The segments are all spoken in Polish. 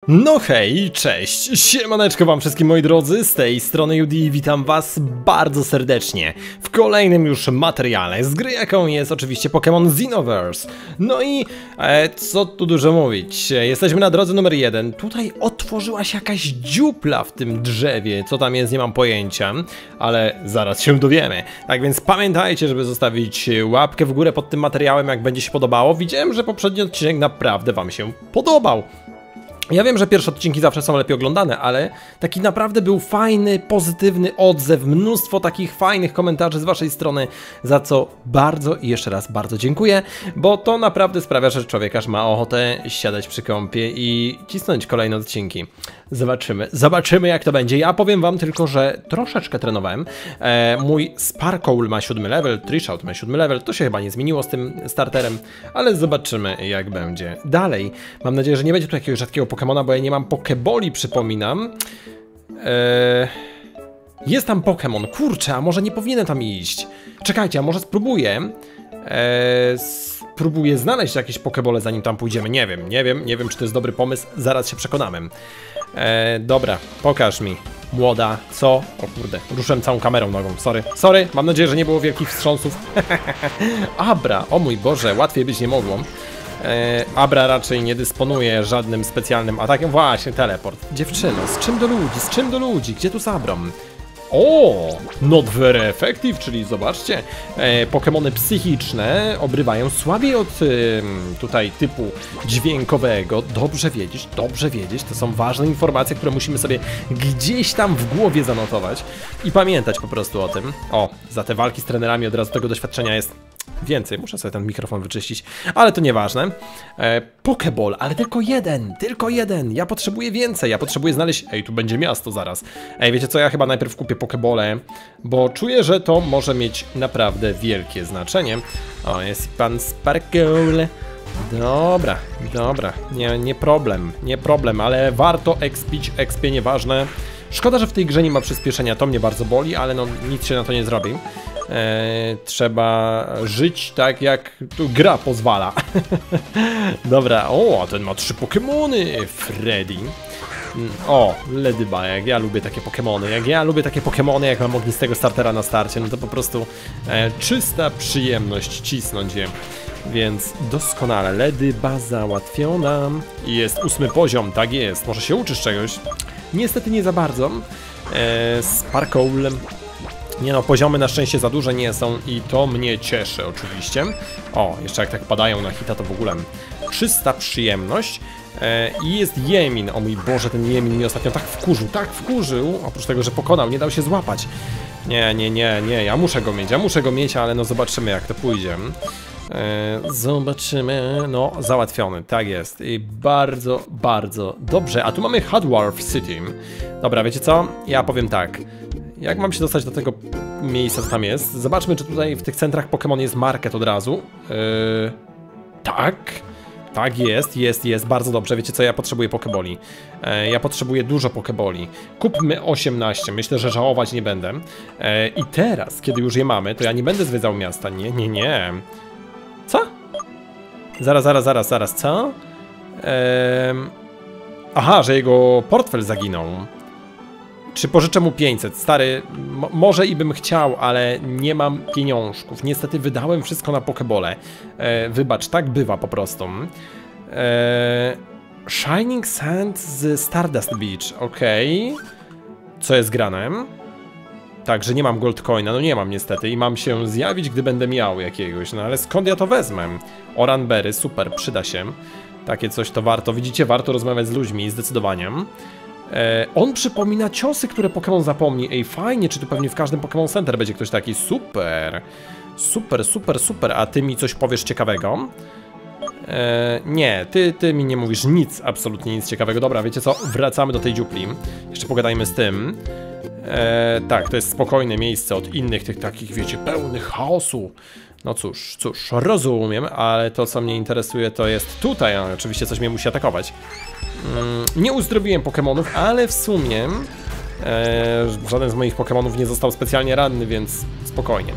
No hej, cześć, siemaneczko wam wszystkim moi drodzy, z tej strony Judy i witam was bardzo serdecznie w kolejnym już materiale z gry, jaką jest oczywiście Pokémon Xenoverse. No i co tu dużo mówić, jesteśmy na drodze numer 1, tutaj otworzyła się jakaś dziupla w tym drzewie, co tam jest nie mam pojęcia, ale zaraz się dowiemy. Tak więc pamiętajcie, żeby zostawić łapkę w górę pod tym materiałem, jak będzie się podobało. Widziałem, że poprzedni odcinek naprawdę wam się podobał. Ja wiem, że pierwsze odcinki zawsze są lepiej oglądane, ale taki naprawdę był fajny, pozytywny odzew, mnóstwo takich fajnych komentarzy z waszej strony, za co bardzo i jeszcze raz bardzo dziękuję, bo to naprawdę sprawia, że człowiek aż ma ochotę siadać przy kąpie i cisnąć kolejne odcinki. Zobaczymy jak to będzie. Ja powiem wam tylko, że troszeczkę trenowałem. Mój Sparkle ma 7 level, Trishout ma 7 level, to się chyba nie zmieniło z tym starterem, ale zobaczymy jak będzie dalej. Mam nadzieję, że nie będzie tu jakiegoś rzadkiego Pokemona, bo ja nie mam Pokeboli, przypominam. Jest tam Pokemon, kurczę, a może nie powinienem tam iść. Czekajcie, a może spróbuję. Spróbuję znaleźć jakieś Pokebole, zanim tam pójdziemy. Nie wiem, czy to jest dobry pomysł, zaraz się przekonamy. Dobra, pokaż mi, młoda, co? O kurde, ruszyłem całą kamerą nogą, sorry, mam nadzieję, że nie było wielkich wstrząsów. Abra, o mój Boże, łatwiej być nie mogło. Abra raczej nie dysponuje żadnym specjalnym atakiem. Właśnie, teleport. Dziewczyno, z czym do ludzi? Gdzie tu z Abrą? O, not very effective, czyli zobaczcie, Pokemony psychiczne obrywają słabiej od tutaj typu dźwiękowego. Dobrze wiedzieć, to są ważne informacje, które musimy sobie gdzieś tam w głowie zanotować i pamiętać po prostu o tym. O, za te walki z trenerami od razu tego doświadczenia jest więcej, muszę sobie ten mikrofon wyczyścić, ale to nieważne. Pokeball, ale tylko jeden, ja potrzebuję więcej, ja potrzebuję znaleźć... Ej, tu będzie miasto zaraz. Ej, wiecie co, ja chyba najpierw kupię Pokebole, bo czuję, że to może mieć naprawdę wielkie znaczenie. O, jest pan Sparkle. Dobra, nie problem, ale warto expić, expie nieważne. Szkoda, że w tej grze nie ma przyspieszenia, to mnie bardzo boli, ale no nic się na to nie zrobi. Trzeba żyć tak jak tu gra pozwala. Dobra, o, ten ma 3 Pokemony, Freddy. O, Ledyba, jak ja lubię takie Pokemony, jak mam ognistego startera na starcie, no to po prostu czysta przyjemność cisnąć je. Więc doskonale, Ledyba załatwiona. I jest 8 poziom, tak jest, może się uczysz czegoś. Niestety nie za bardzo. Sparkle. Nie no, poziomy na szczęście za duże nie są i to mnie cieszy oczywiście. O, jeszcze jak tak padają na hita to w ogóle czysta przyjemność. I jest Jemin, o mój Boże, ten Jemin mnie ostatnio tak wkurzył, oprócz tego, że pokonał, nie dał się złapać. Nie, ja muszę go mieć, ale no zobaczymy jak to pójdzie. Zobaczymy, no załatwiony, tak jest i bardzo dobrze, a tu mamy Hardwarf City. Dobra, wiecie co, ja powiem tak, jak mam się dostać do tego miejsca, co tam jest, zobaczmy czy tutaj w tych centrach Pokémon jest market od razu. Tak jest, bardzo dobrze, wiecie co, ja potrzebuję Pokeboli. Ja potrzebuję dużo Pokeboli. Kupmy 18, myślę, że żałować nie będę. I teraz, kiedy już je mamy, to ja nie będę zwiedzał miasta, nie. Co? Zaraz, co? Aha, że jego portfel zaginął. Czy pożyczę mu 500? Stary, może i bym chciał, ale nie mam pieniążków. Niestety wydałem wszystko na Pokebole. Wybacz, tak bywa po prostu. Shining Sand z Stardust Beach, okej. Co jest grane? Tak, że nie mam Goldcoina, no nie mam niestety i mam się zjawić, gdy będę miał jakiegoś, no ale skąd ja to wezmę? Oranberry, super, przyda się. Takie coś to warto, widzicie, warto rozmawiać z ludźmi, zdecydowanie. On przypomina ciosy, które Pokémon zapomni. Ej, fajnie, czy tu pewnie w każdym Pokémon Center będzie ktoś taki, super, a ty mi coś powiesz ciekawego? Nie, ty mi nie mówisz nic, absolutnie nic ciekawego. Dobra, wiecie co, wracamy do tej dziupli. Jeszcze pogadajmy z tym. Tak, to jest spokojne miejsce od innych tych takich, wiecie, pełnych chaosu. No cóż, rozumiem, ale to co mnie interesuje to jest tutaj, a oczywiście coś mnie musi atakować. Nie uzdrowiłem Pokemonów, ale w sumie żaden z moich Pokemonów nie został specjalnie ranny, więc spokojnie.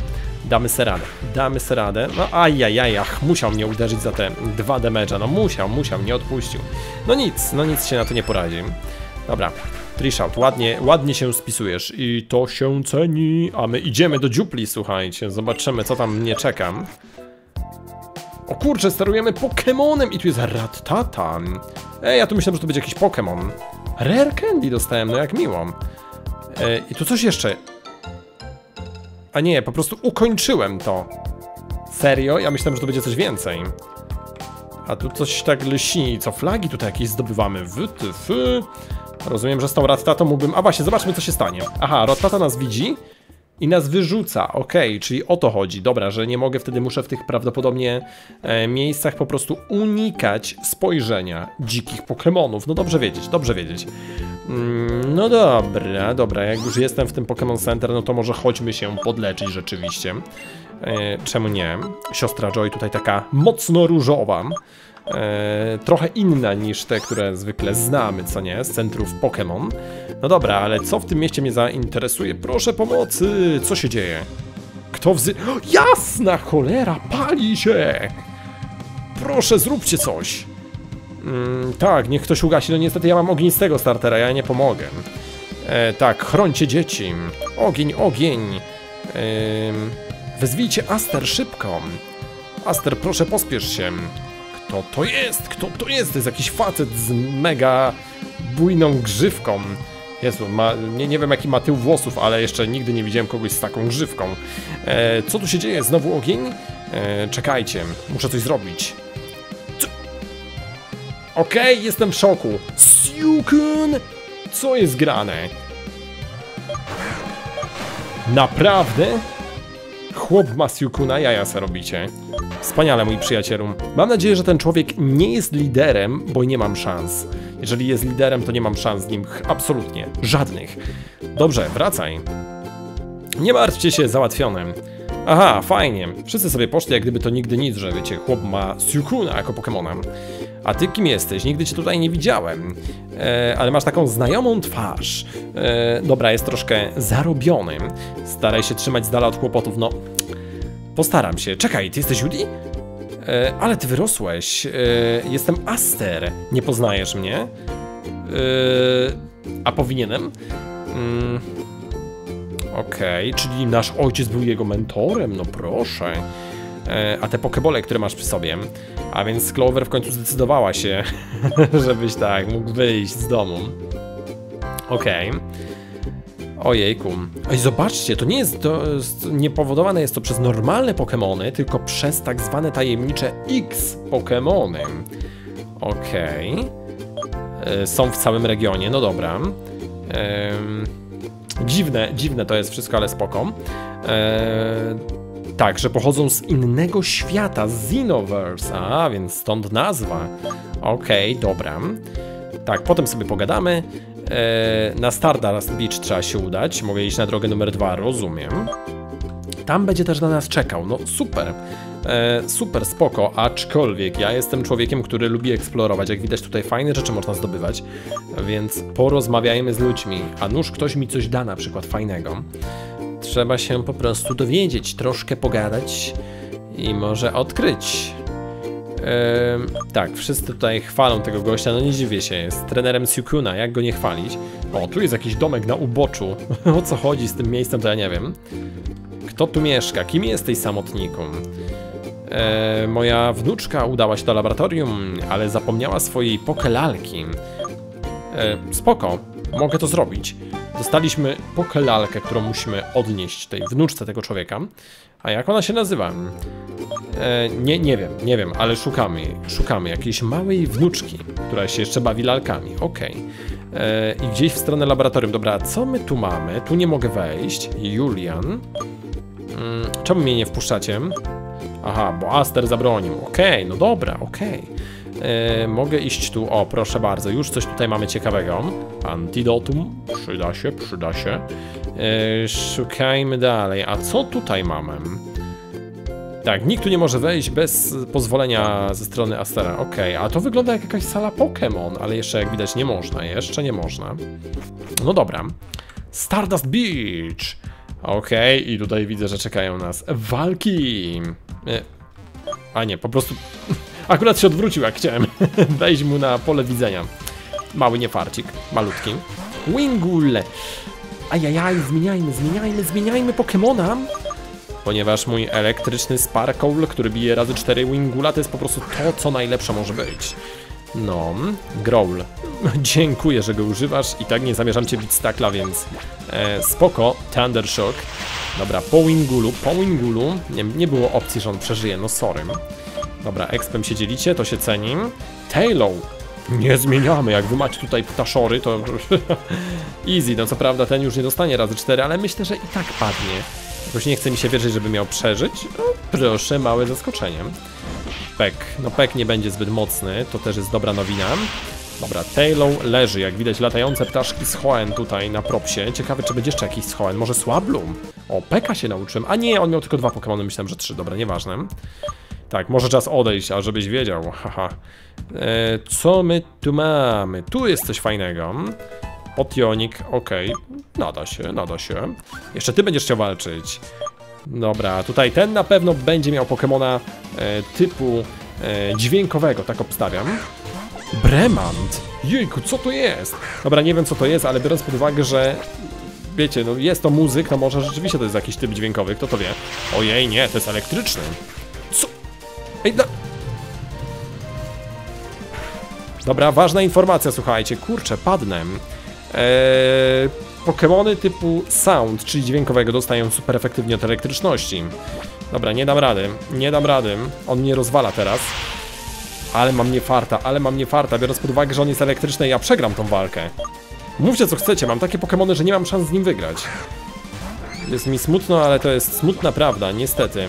Damy se radę, damy se radę. No ajajaj, ach, musiał mnie uderzyć za te 2 damage'a, no musiał, nie odpuścił. No nic się na to nie poradzi. Dobra, Trishout, ładnie się spisujesz i to się ceni. A my idziemy do dziupli, słuchajcie, zobaczymy co tam mnie czeka. O kurczę, sterujemy Pokemonem i tu jest Rattata. Ej, ja tu myślałem, że to będzie jakiś Pokemon. Rare Candy dostałem, no jak miło. I tu coś jeszcze. A nie, po prostu ukończyłem to. Serio? Ja myślałem, że to będzie coś więcej. A tu coś tak lśni. Co, flagi tutaj jakieś zdobywamy? Rozumiem, że z tą Rattatą mógłbym... A właśnie, zobaczmy co się stanie. Aha, Rattata nas widzi i nas wyrzuca. Okej, czyli o to chodzi. Dobra, że nie mogę, wtedy muszę w tych prawdopodobnie miejscach po prostu unikać spojrzenia dzikich Pokemonów. No dobrze wiedzieć, dobrze wiedzieć. No dobra, jak już jestem w tym Pokémon Center, no to może chodźmy się podleczyć rzeczywiście. Czemu nie? Siostra Joy tutaj taka mocno różowa. Trochę inna niż te, które zwykle znamy, co nie? Z centrów Pokémon. No dobra, ale co w tym mieście mnie zainteresuje? Proszę pomocy! Co się dzieje? Kto O, jasna cholera, pali się! Proszę, zróbcie coś! Tak, niech ktoś ugasi. No niestety ja mam ognistego startera, ja nie pomogę. Tak, chrońcie dzieci. Ogień, ogień. Wezwijcie Aster szybko. Aster, proszę pospiesz się. Kto to jest? Kto to jest? To jest jakiś facet z mega bujną grzywką. Jezu, nie wiem jaki ma tył włosów, ale jeszcze nigdy nie widziałem kogoś z taką grzywką. Co tu się dzieje? Znowu ogień? Czekajcie, muszę coś zrobić. Okej, jestem w szoku. Siukun! Co jest grane? Naprawdę? Chłop ma Siukuna, jaja se robicie. Wspaniale, mój przyjacielu. Mam nadzieję, że ten człowiek nie jest liderem, bo nie mam szans. Jeżeli jest liderem, to nie mam szans z nim absolutnie. Żadnych. Dobrze, wracaj. Nie martwcie się, załatwione. Aha, fajnie. Wszyscy sobie poszli, jak gdyby to nigdy nic, że wiecie, chłop ma Siukuna jako Pokemona. A ty kim jesteś? Nigdy cię tutaj nie widziałem. Ale masz taką znajomą twarz. Dobra, jest troszkę zarobiony. Staraj się trzymać z dala od kłopotów, no. Postaram się. Czekaj, ty jesteś Judy? Ale ty wyrosłeś. Jestem Aster. Nie poznajesz mnie? A powinienem? Okej, czyli nasz ojciec był jego mentorem, no proszę. A te pokebole, które masz przy sobie. A więc Clover w końcu zdecydowała się, żebyś tak mógł wyjść z domu. Okej. Ojejku. Oj, zobaczcie, to nie jest, nie powodowane jest to przez normalne Pokemony, tylko przez tak zwane tajemnicze X-Pokemony. Okej. Są w całym regionie, no dobra. Dziwne to jest wszystko, ale spoko. Tak, że pochodzą z innego świata, z Xenoverse, a więc stąd nazwa. Okej, dobra. Tak, potem sobie pogadamy. Na Stardust Beach trzeba się udać. Mogę iść na drogę numer 2, rozumiem. Tam będzie też na nas czekał, no super. Super, spoko, aczkolwiek ja jestem człowiekiem, który lubi eksplorować. Jak widać tutaj fajne rzeczy można zdobywać. Więc porozmawiajmy z ludźmi. A nuż ktoś mi coś da na przykład fajnego. Trzeba się po prostu dowiedzieć, troszkę pogadać i może odkryć. Tak, wszyscy tutaj chwalą tego gościa, no nie dziwię się, jest trenerem Siukuna, jak go nie chwalić? O, tu jest jakiś domek na uboczu, o co chodzi z tym miejscem, to ja nie wiem. Kto tu mieszka? Kim jesteś, samotniku? Moja wnuczka udała się do laboratorium, ale zapomniała swojej pokelalki. Spoko, mogę to zrobić. Dostaliśmy pokelalkę, którą musimy odnieść tej wnuczce tego człowieka. A jak ona się nazywa? Nie wiem, ale szukamy jakiejś małej wnuczki, która się jeszcze bawi lalkami. Okej. I gdzieś w stronę laboratorium. Dobra, co my tu mamy? Tu nie mogę wejść. Julian. Czemu mnie nie wpuszczacie? Aha, bo Aster zabronił. Okej, no dobra, okej. Mogę iść tu, o proszę bardzo, już coś tutaj mamy ciekawego. Antidotum, przyda się. Szukajmy dalej, a co tutaj mamy? Tak, nikt tu nie może wejść bez pozwolenia ze strony Astera, okej, a to wygląda jak jakaś sala Pokémon, ale jeszcze jak widać jeszcze nie można. No dobra. Stardust Beach! Okej, i tutaj widzę, że czekają nas walki. A nie, po prostu akurat się odwrócił, jak chciałem wejść mu na pole widzenia. Mały niefarcik, malutki. Wingull. Ajajaj, zmieniajmy Pokemona. Ponieważ mój elektryczny Sparkle, który bije razy 4 Wingulla, to jest po prostu to, co najlepsze może być. No, Growl. Dziękuję, że go używasz i tak nie zamierzam cię bić z takla, więc spoko. Thunder Shock. Dobra, po Wingullu. Nie było opcji, że on przeżyje, no sorry. Dobra, expem się dzielicie, to się ceni. Taillow. Nie zmieniamy, jak wy macie tutaj ptaszory, to easy. No co prawda ten już nie dostanie razy 4, ale myślę, że i tak padnie. Jakoś nie chce mi się wierzyć, żeby miał przeżyć. No, proszę, małe zaskoczenie. Pek. No Pek nie będzie zbyt mocny, to też jest dobra nowina. Dobra, Taillow leży, jak widać latające ptaszki z Hoenn tutaj na propsie. Ciekawe, czy będzie jeszcze jakiś z Hoenn, może Swablu? O, Peka się nauczyłem, a nie, on miał tylko 2 Pokemony, myślałem, że 3, dobra, nieważne. Tak, może czas odejść, a żebyś wiedział, haha. Co my tu mamy? Tu jest coś fajnego. Potionik, okej, nada się. Jeszcze ty będziesz chciał walczyć. Dobra, tutaj ten na pewno będzie miał Pokemona typu dźwiękowego, tak obstawiam. Bremant! Jejku, co to jest? Dobra, nie wiem co to jest, ale biorąc pod uwagę, że wiecie, no jest to muzyk, to może rzeczywiście to jest jakiś typ dźwiękowy, kto to wie? Ojej, nie, to jest elektryczny. Co? Ej, Dobra, ważna informacja, słuchajcie, kurczę, padnę. Pokemony typu Sound, czyli dźwiękowego, dostają super efektywnie od elektryczności. Dobra, nie dam rady. On mnie rozwala teraz. Ale mam nie farta, biorąc pod uwagę, że on jest elektryczny i ja przegram tą walkę. Mówcie co chcecie, mam takie Pokemony, że nie mam szans z nim wygrać. Jest mi smutno, ale to jest smutna prawda, niestety.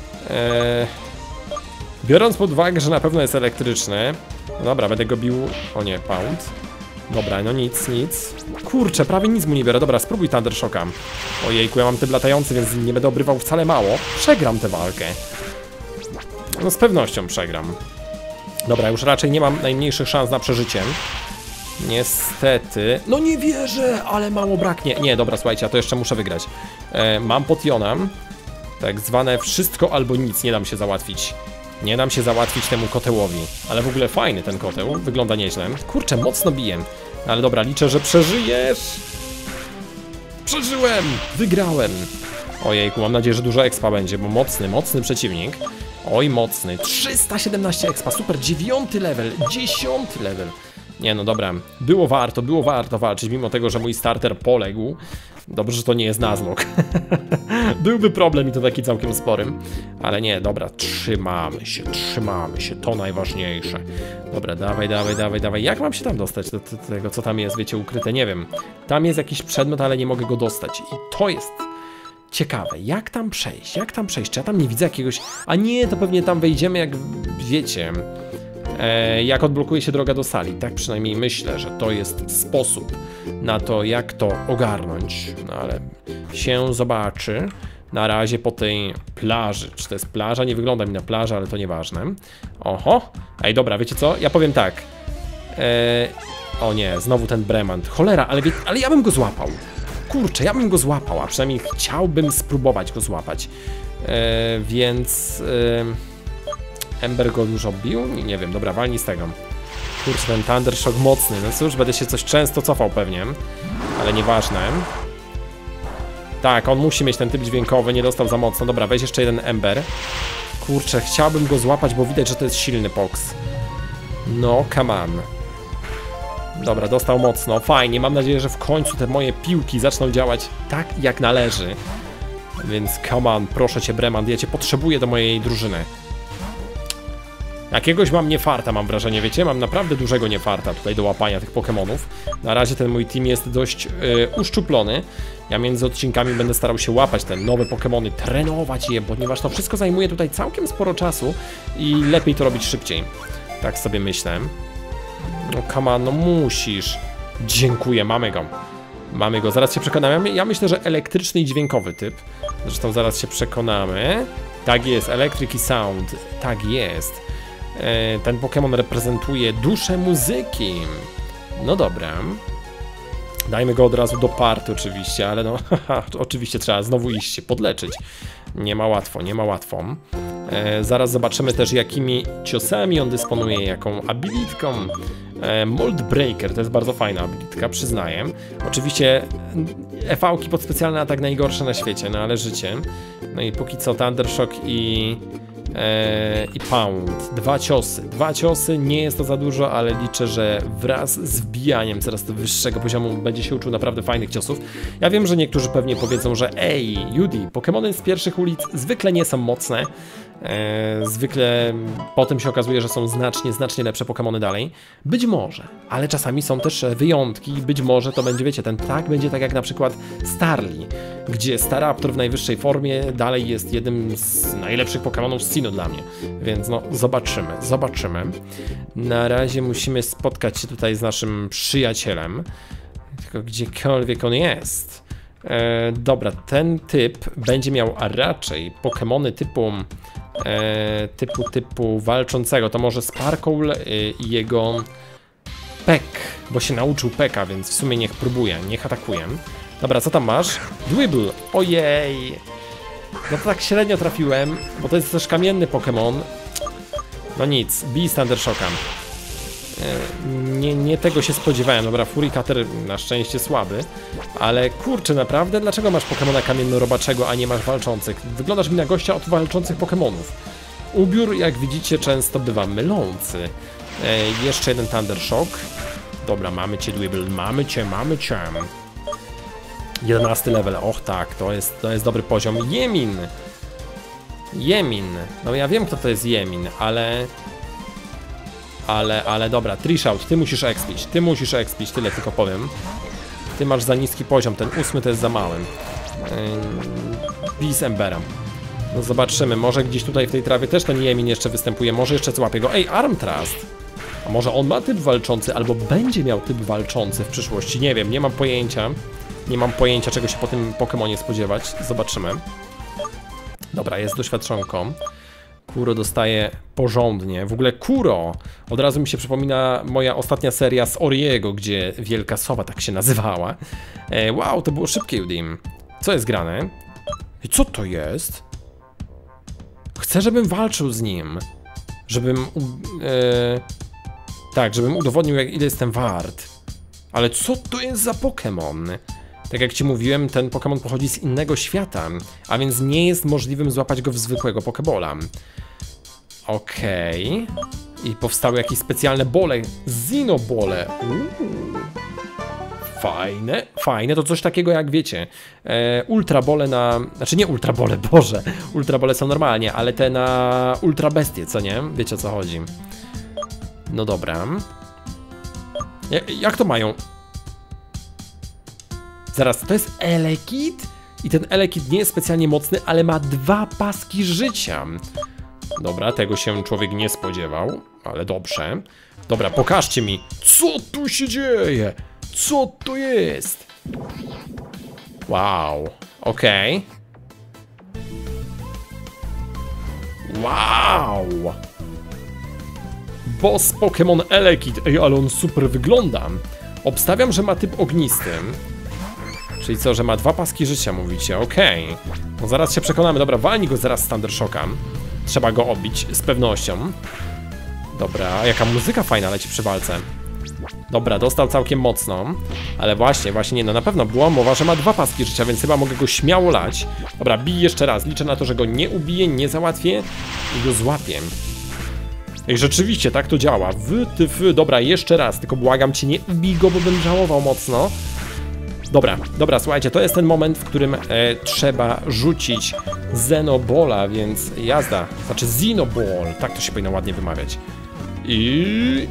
Biorąc pod uwagę, że na pewno jest elektryczny. No dobra, będę go bił... O nie, Pound. Dobra, no nic. Kurczę, prawie nic mu nie biorę. Dobra, spróbuj Thunder Shocka. Ojejku, ja mam typ latający, więc nie będę obrywał wcale mało. Przegram tę walkę. No z pewnością przegram. Dobra, już raczej nie mam najmniejszych szans na przeżycie. Niestety. No nie wierzę, ale mało braknie. Nie, dobra, słuchajcie, ja to jeszcze muszę wygrać. Mam Potiona. Tak zwane wszystko albo nic, nie dam się załatwić. Nie dam się załatwić temu kotełowi. Ale w ogóle fajny ten koteł, wygląda nieźle. Kurczę, mocno biję. Ale dobra, liczę, że przeżyjesz. Przeżyłem! Wygrałem! Ojejku, mam nadzieję, że dużo expa będzie, bo mocny przeciwnik. Oj, mocny. 317 expa, super, 9 level, 10 level. Nie no dobra, było warto walczyć, mimo tego, że mój starter poległ. Dobrze, że to nie jest Nuzlocke. Byłby problem i to taki całkiem spory. Ale nie, dobra, trzymamy się, to najważniejsze. Dobra, dawaj. Jak mam się tam dostać do tego, co tam jest, wiecie, ukryte? Nie wiem. Tam jest jakiś przedmiot, ale nie mogę go dostać. I to jest ciekawe, jak tam przejść? Czy ja tam nie widzę jakiegoś... A nie, to pewnie tam wejdziemy, jak wiecie... jak odblokuje się droga do sali. Tak przynajmniej myślę, że to jest sposób na to, jak to ogarnąć. No ale się zobaczy. Na razie po tej plaży. Czy to jest plaża? Nie wygląda mi na plażę, ale to nieważne. Oho. Ej, dobra, wiecie co? Ja powiem tak. O nie, znowu ten Bremant. Cholera, ale ja bym go złapał. Kurczę, ja bym go złapał, a przynajmniej chciałbym spróbować go złapać. Więc... Ember go już obbił? Nie wiem, dobra, walnij z tego. Kurczę, ten Thunder Shock mocny. No cóż, będę się coś często cofał pewnie. Ale nieważne. Tak, on musi mieć ten typ dźwiękowy, nie dostał za mocno. Dobra, weź jeszcze jeden Ember. Kurczę, chciałbym go złapać, bo widać, że to jest silny Pox. No, come on. Dobra, dostał mocno, fajnie. Mam nadzieję, że w końcu te moje piłki zaczną działać tak, jak należy. Więc come on, proszę cię, Bremant, ja cię potrzebuję do mojej drużyny. Jakiegoś mam niefarta, mam wrażenie, wiecie? Mam naprawdę dużego niefarta tutaj do łapania tych Pokemonów. Na razie ten mój team jest dość uszczuplony. Ja między odcinkami będę starał się łapać te nowe Pokemony, trenować je, ponieważ to wszystko zajmuje tutaj całkiem sporo czasu i lepiej to robić szybciej. Tak sobie myślę. No come on, no musisz. Dziękuję, mamy go, zaraz się przekonamy. Ja myślę, że elektryczny i dźwiękowy typ. Zresztą zaraz się przekonamy. Tak jest, Electric i Sound. Tak jest. Ten Pokémon reprezentuje duszę muzyki. No dobra. Dajmy go od razu do party oczywiście, ale no haha, oczywiście trzeba znowu iść się podleczyć. Nie ma łatwo, nie ma łatwo. Zaraz zobaczymy też, jakimi ciosami on dysponuje, jaką abilitką. Mold Breaker to jest bardzo fajna abilitka, przyznaję. Oczywiście EV-ki pod specjalny atak najgorsze na świecie, no ale życie. No i póki co Thundershock i Pound. Dwa ciosy, nie jest to za dużo, ale liczę, że wraz z wbijaniem coraz do wyższego poziomu będzie się uczył naprawdę fajnych ciosów. Ja wiem, że niektórzy pewnie powiedzą, że ej, Judy, Pokemony z pierwszych ulic zwykle nie są mocne. Zwykle potem się okazuje, że są znacznie lepsze Pokemony dalej. Być może, ale czasami są też wyjątki. Być może to będzie, wiecie, ten tak będzie tak jak na przykład Starly, gdzie Staraptor w najwyższej formie dalej jest jednym z najlepszych Pokemonów z Sinnoh dla mnie. Więc no, zobaczymy. Na razie musimy spotkać się tutaj z naszym przyjacielem, tylko gdziekolwiek on jest. Dobra, ten typ będzie miał raczej Pokemony typu walczącego. To może Sparkle i jego Peck, bo się nauczył Peka, więc w sumie niech próbuje, niech atakuje. Dobra, co tam masz? Dwibble, ojej. No to tak średnio trafiłem, bo to jest też kamienny Pokemon. No nic, bij z Thundershocka. Nie tego się spodziewałem. Dobra, Furikater na szczęście słaby. Ale kurczę, naprawdę? Dlaczego masz Pokemona kamienno-robaczego, a nie masz walczących? Wyglądasz mi na gościa od walczących Pokemonów. Ubiór, jak widzicie, często bywa mylący. Jeszcze jeden Thundershock. Dobra, mamy cię, Dwibble, mamy cię. 11 level, och tak, to jest dobry poziom. Jemin. No ja wiem, kto to jest Jemin, ale dobra, Trishout, ty musisz expić, tyle tylko powiem. Ty masz za niski poziom, ten 8 to jest za mały. Bij z Embera. No zobaczymy, może gdzieś tutaj w tej trawie też ten Jemin jeszcze występuje, może jeszcze złapie go. Ej, Arm Thrust! A może on ma typ walczący, albo będzie miał typ walczący w przyszłości, nie wiem, nie mam pojęcia. Nie mam pojęcia, czego się po tym Pokemonie spodziewać, zobaczymy. Dobra, jest doświadczonką. Kuro dostaje porządnie. W ogóle Kuro! Od razu mi się przypomina moja ostatnia seria z Oriego, gdzie Wielka Sowa tak się nazywała. Wow, to było szybkie, Udim. Co jest grane? I co to jest? Chcę, żebym walczył z nim. Żebym udowodnił, ile jestem wart. Ale co to jest za Pokemon? Tak jak ci mówiłem, ten Pokemon pochodzi z innego świata, a więc nie jest możliwym złapać go w zwykłego Pokebola. Okej. I powstały jakieś specjalne bole, Zinobole. Fajne, to coś takiego jak wiecie, ultrabole na... Znaczy nie ultrabole, boże, ultrabole są normalnie, ale te na ultra bestie, co nie? Wiecie o co chodzi. No dobra. Jak to mają? Zaraz, to jest Elekid? I ten Elekid nie jest specjalnie mocny, ale ma 2 paski życia. Dobra, tego się człowiek nie spodziewał, ale dobrze. Dobra, pokażcie mi, co tu się dzieje? Co to jest? Wow, okej. Wow! Boss Pokémon Elekid. Ej, ale on super wygląda. Obstawiam, że ma typ ognisty. Czyli co, że ma 2 paski życia, mówicie, okej. No zaraz się przekonamy, dobra, walnij go zaraz z Thundershocka. Trzeba go obić, z pewnością. Dobra, jaka muzyka fajna leci przy walce. Dobra, dostał całkiem mocno. Ale właśnie nie, no na pewno była mowa, że ma 2 paski życia, więc chyba mogę go śmiało lać. Dobra, bij jeszcze raz, liczę na to, że go nie ubiję, nie załatwię i go złapię. Ej, rzeczywiście, tak to działa. Dobra, jeszcze raz, tylko błagam cię, nie ubij go, bo bym żałował mocno. Dobra, słuchajcie, to jest ten moment, w którym trzeba rzucić Xenobola, więc jazda. Znaczy Xenoball, tak to się powinno ładnie wymawiać. I...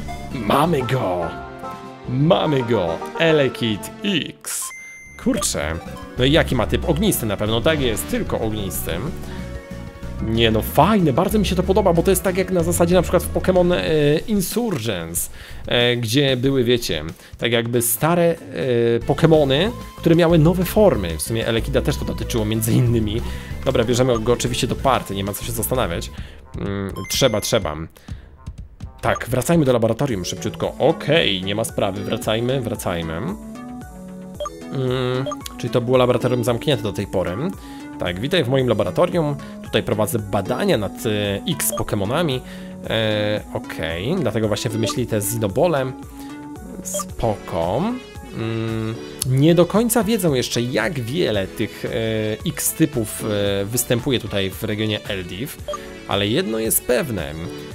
Mamy go! Elekid X. Kurczę. No i jaki ma typ? Ognisty na pewno, tak jest, tylko ognisty. Nie no, fajne, bardzo mi się to podoba, bo to jest tak jak na zasadzie na przykład w Pokémon Insurgence, gdzie były, wiecie, tak jakby stare Pokémony, które miały nowe formy. W sumie Elekida też to dotyczyło między innymi. Dobra, bierzemy go oczywiście do party, nie ma co się zastanawiać. Trzeba. Tak, wracajmy do laboratorium szybciutko. Okej, nie ma sprawy, wracajmy. Czyli to było laboratorium zamknięte do tej pory. Tak, witaj w moim laboratorium. Tutaj prowadzę badania nad X Pokemonami. Okej, dlatego właśnie wymyślili te Zinobole. Spoko. Nie do końca wiedzą jeszcze, jak wiele tych X typów występuje tutaj w regionie Eldiv, ale jedno jest pewne.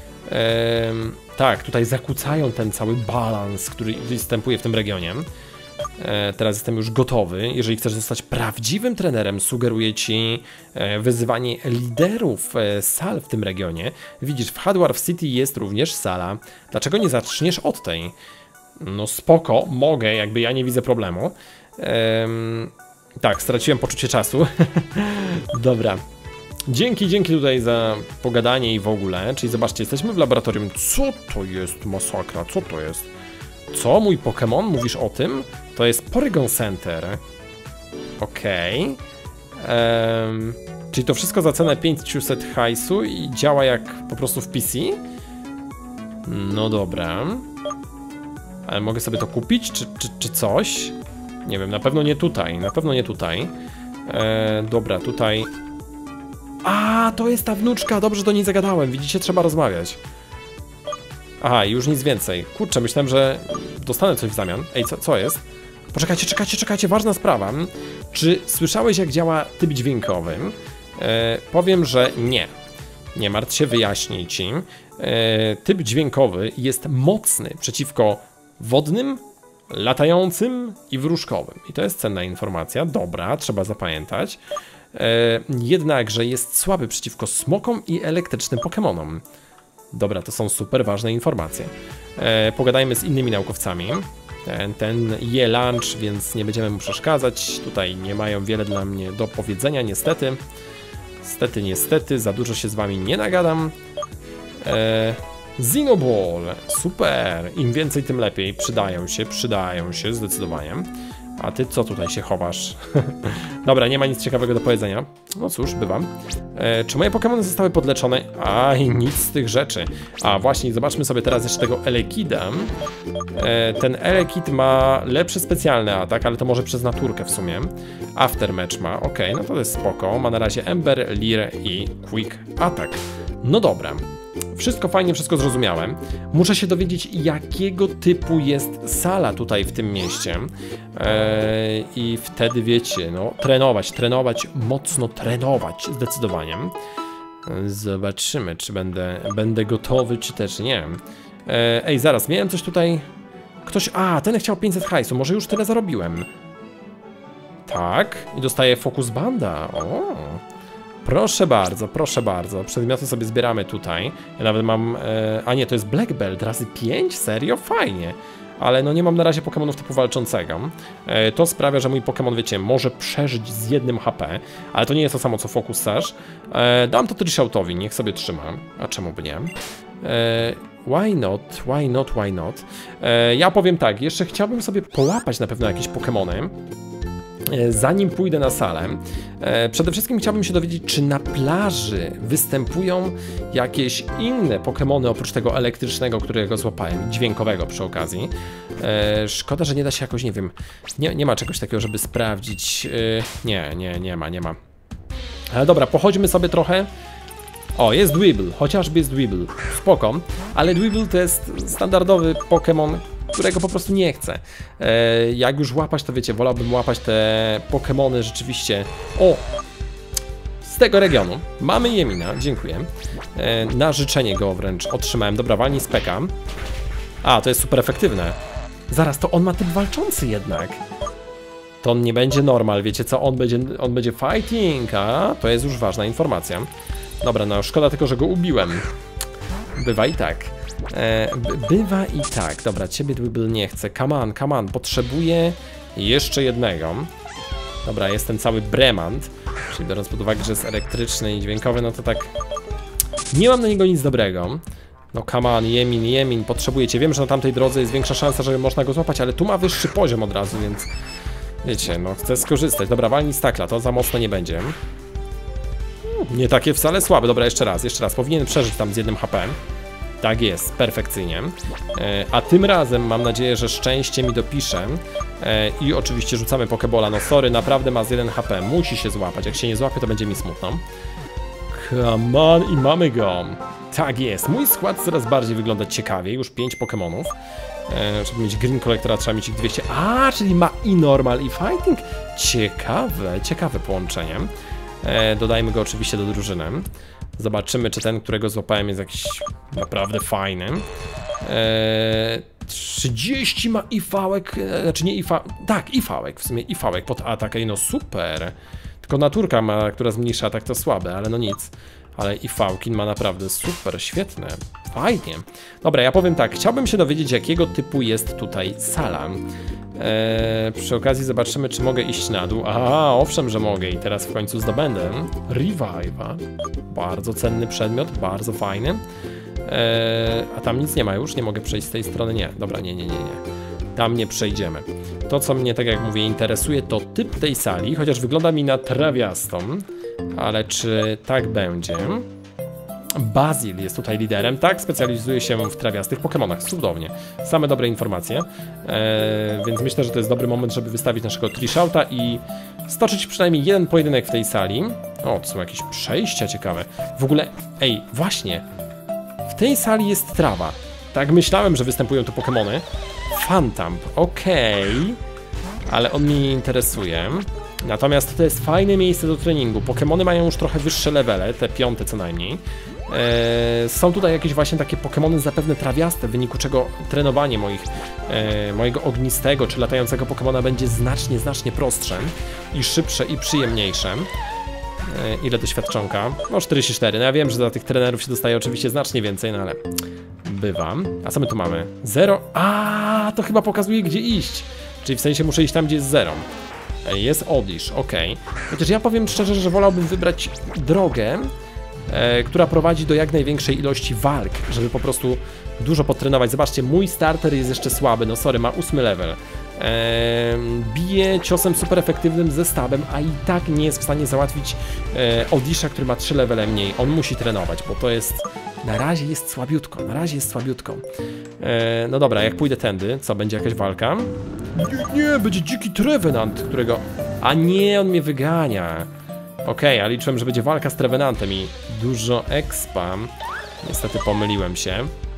Tak, tutaj zakłócają ten cały balans, który występuje w tym regionie. Teraz jestem już gotowy. Jeżeli chcesz zostać prawdziwym trenerem, sugeruję ci wyzywanie liderów sal w tym regionie. Widzisz, w Hadwarf City jest również sala. Dlaczego nie zaczniesz od tej? No spoko, mogę, jakby ja nie widzę problemu. Tak, straciłem poczucie czasu. Dobra. Dzięki tutaj za pogadanie i w ogóle. Czyli zobaczcie, jesteśmy w laboratorium. Co to jest masakra? Co to jest? Co? Mój Pokémon? Mówisz o tym? To jest Porygon Center. Okej. Czyli to wszystko za cenę 500 hajsu i działa jak po prostu w PC? No dobra. Ale mogę sobie to kupić, czy coś? Nie wiem, na pewno nie tutaj, na pewno nie tutaj. Dobra, tutaj... A, to jest ta wnuczka, dobrze, że do niej zagadałem, widzicie, trzeba rozmawiać. Aha, już nic więcej. Kurczę, myślałem, że dostanę coś w zamian. Ej, co jest? Poczekajcie, ważna sprawa. Czy słyszałeś, jak działa typ dźwiękowy? Powiem, że nie. Nie martw się, wyjaśnię ci. Typ dźwiękowy jest mocny przeciwko wodnym, latającym i wróżkowym. I to jest cenna informacja. Dobra, trzeba zapamiętać. Jednakże jest słaby przeciwko smokom i elektrycznym Pokemonom. Dobra, to są super ważne informacje. Pogadajmy z innymi naukowcami. Ten je lunch, więc nie będziemy mu przeszkadzać. Tutaj nie mają wiele dla mnie do powiedzenia, niestety. Niestety, za dużo się z wami nie nagadam. Zinoball, super. Im więcej, tym lepiej. Przydają się, zdecydowanie. A ty co tutaj się chowasz? Dobra, nie ma nic ciekawego do powiedzenia. No cóż, bywam. Czy moje Pokémony zostały podleczone? Aj, nic z tych rzeczy. A właśnie, zobaczmy sobie teraz jeszcze tego Elekida. Ten Elekid ma lepszy specjalny atak, ale to może przez naturkę w sumie. Aftermatch ma, okej, no to jest spoko. Ma na razie Ember, Leer i Quick Attack. No dobra. Wszystko fajnie, wszystko zrozumiałem. Muszę się dowiedzieć, jakiego typu jest sala tutaj w tym mieście. I wtedy wiecie, no, trenować, mocno trenować, zdecydowanie. Zobaczymy, czy będę gotowy, czy też nie. Ej, zaraz, miałem coś tutaj... Ktoś... A, ten chciał 500 hajsu, może już tyle zarobiłem. Tak, i dostaję Focus Banda. O. Proszę bardzo. Przedmioty sobie zbieramy tutaj. Ja nawet mam... a nie, to jest Black Belt razy 5? Serio? Fajnie. Ale no nie mam na razie Pokemonów typu walczącego. To sprawia, że mój Pokemon, wiecie, może przeżyć z 1 HP. Ale to nie jest to samo co Focus Sash. Dam to Trishoutowi, niech sobie trzyma. A czemu by nie? Why not? Ja powiem tak, jeszcze chciałbym sobie połapać na pewno jakieś Pokemony. Zanim pójdę na salę, przede wszystkim chciałbym się dowiedzieć, czy na plaży występują jakieś inne Pokemony oprócz tego elektrycznego, którego złapałem, dźwiękowego przy okazji. Szkoda, że nie da się jakoś, nie wiem, nie ma czegoś takiego, żeby sprawdzić. Nie ma. Ale dobra, pochodźmy sobie trochę. O, jest Dwebble, chociażby jest Dwebble, spoko, ale Dwebble to jest standardowy Pokémon, którego po prostu nie chcę. Jak już łapać, to wiecie, wolałbym łapać te Pokémony rzeczywiście, z tego regionu. Mamy Yemina, dziękuję. Na życzenie go wręcz otrzymałem. Dobra, walnij z Peka. A, to jest super efektywne. Zaraz, to on ma typ walczący jednak. To on nie będzie normal, wiecie co, on będzie fighting, a to jest już ważna informacja. Dobra, no szkoda tylko, że go ubiłem. Bywa i tak. Dobra, ciebie Dwebble nie chcę. Come on, potrzebuję jeszcze jednego. Dobra, jest ten cały Bremant. Czyli biorąc pod uwagę, że jest elektryczny i dźwiękowy, no to tak... Nie mam na niego nic dobrego. No come on, Yemin, potrzebujecie. Wiem, że na tamtej drodze jest większa szansa, żeby można go złapać, ale tu ma wyższy poziom od razu, więc... Wiecie, no chcę skorzystać. Dobra, walnij z takla, to za mocno nie będzie. Nie takie wcale słabe. Dobra, jeszcze raz. Powinien przeżyć tam z 1 HP. Tak jest, perfekcyjnie. A tym razem mam nadzieję, że szczęście mi dopisze. I oczywiście rzucamy Pokebola. No sorry, naprawdę ma z 1 HP. Musi się złapać. Jak się nie złapie, to będzie mi smutno. Come on i mamy go. Tak jest. Mój skład coraz bardziej wygląda ciekawie. Już 5 Pokemonów. Żeby mieć Green Collectora, trzeba mieć ich 200. A, czyli ma i Normal, i Fighting. Ciekawe połączenie. Dodajmy go oczywiście do drużyny. Zobaczymy, czy ten, którego złapałem, jest jakiś naprawdę fajny. 30 ma IV-ek, znaczy nie IV, tak, IV-ek, w sumie IV-ek pod atak, no super. Tylko naturka ma, która zmniejsza atak, to słabe, ale no nic. Ale IV-kin ma naprawdę super, świetne, fajnie. Dobra, ja powiem tak, chciałbym się dowiedzieć, jakiego typu jest tutaj sala. Przy okazji zobaczymy, czy mogę iść na dół. Aha, owszem, że mogę i teraz w końcu zdobędę Revive'a. Bardzo cenny przedmiot, bardzo fajny. A tam nic nie ma już, nie mogę przejść z tej strony, nie. Dobra, nie. Tam nie przejdziemy. To, co mnie, tak jak mówię, interesuje, to typ tej sali, chociaż wygląda mi na trawiastą. Ale czy tak będzie? Basil jest tutaj liderem, tak? Specjalizuje się w trawiastych Pokemonach, cudownie. Same dobre informacje, więc myślę, że to jest dobry moment, żeby wystawić naszego Trishouta i stoczyć przynajmniej jeden pojedynek w tej sali. O, to są jakieś przejścia ciekawe. W ogóle, ej, właśnie, w tej sali jest trawa. Tak myślałem, że występują tu Pokemony. Phantomp, okej, ale on mnie nie interesuje. Natomiast to jest fajne miejsce do treningu. Pokemony mają już trochę wyższe levele, te 5 co najmniej. Są tutaj jakieś właśnie takie Pokemony zapewne trawiaste, w wyniku czego trenowanie mojego ognistego czy latającego Pokemona będzie znacznie prostsze i szybsze i przyjemniejsze. Ile doświadczonka? No 44. No ja wiem, że za tych trenerów się dostaje oczywiście znacznie więcej, no ale bywa. A co my tu mamy? 0. A, to chyba pokazuje, gdzie iść. Czyli w sensie muszę iść tam, gdzie jest 0. Jest Oddish, ok. Chociaż ja powiem szczerze, że wolałbym wybrać drogę, która prowadzi do jak największej ilości walk, żeby po prostu dużo potrenować. Zobaczcie, mój starter jest jeszcze słaby, no sorry, ma 8 level. Bije ciosem super efektywnym ze stabem, a i tak nie jest w stanie załatwić Oddisha, który ma 3 levele mniej. On musi trenować, bo to jest... Na razie jest słabiutko. No dobra, jak pójdę tędy, co, będzie jakaś walka? Nie, będzie dziki Trevenant, którego... A nie, on mnie wygania. Okej, a liczyłem, że będzie walka z Trevenantem i dużo expa. Niestety pomyliłem się.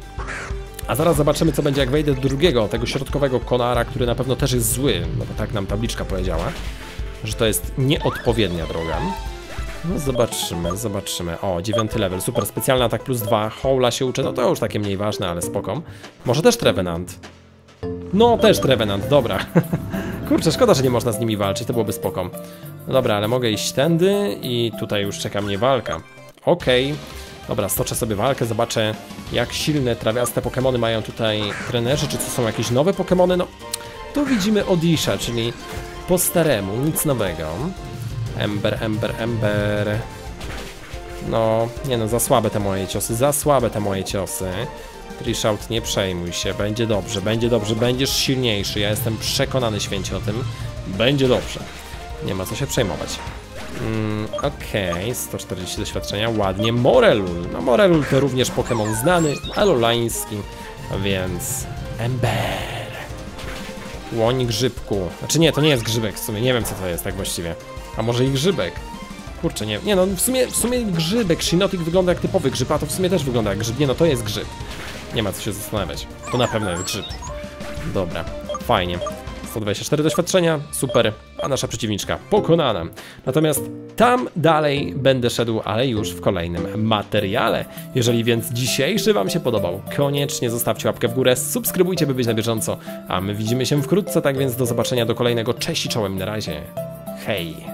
A zaraz zobaczymy, co będzie, jak wejdę do drugiego, tego środkowego Konara, który na pewno też jest zły, no bo tak nam tabliczka powiedziała, że to jest nieodpowiednia droga. No zobaczymy. O, 9 level, super, specjalny atak plus 2, Howla się uczę, no to już takie mniej ważne, ale spoko. Może też Trevenant. No, też Trevenant, dobra. Kurczę, szkoda, że nie można z nimi walczyć, to byłoby spoko. No dobra, ale mogę iść tędy i tutaj już czeka mnie walka. Okej. Dobra, stoczę sobie walkę, zobaczę, jak silne trawiaste Pokemony mają tutaj trenerzy, czy to są jakieś nowe Pokemony. No, tu widzimy Oddisha, czyli po staremu, nic nowego. Ember. No, nie no, za słabe te moje ciosy, Trishout, nie przejmuj się, będzie dobrze, będziesz silniejszy, ja jestem przekonany święcie o tym, będzie dobrze, nie ma co się przejmować. Okej, 140 doświadczenia, ładnie. Morelul, no Morelul to również Pokémon znany, alolański, więc Ember. Łoń grzybku, znaczy nie, to nie jest grzybek w sumie, nie wiem co to jest tak właściwie. A może i grzybek? Kurczę, nie no, w sumie grzybek, Shiinotic wygląda jak typowy grzyb, a to w sumie też wygląda jak grzyb. Nie no, to jest grzyb. Nie ma co się zastanawiać. To na pewno jest grzyb. Dobra, fajnie. 124 doświadczenia, super, a nasza przeciwniczka pokonana. Natomiast tam dalej będę szedł, ale już w kolejnym materiale. Jeżeli więc dzisiejszy wam się podobał, koniecznie zostawcie łapkę w górę, subskrybujcie, by być na bieżąco, a my widzimy się wkrótce, tak więc do zobaczenia do kolejnego. Cześć i czołem, na razie. Hej!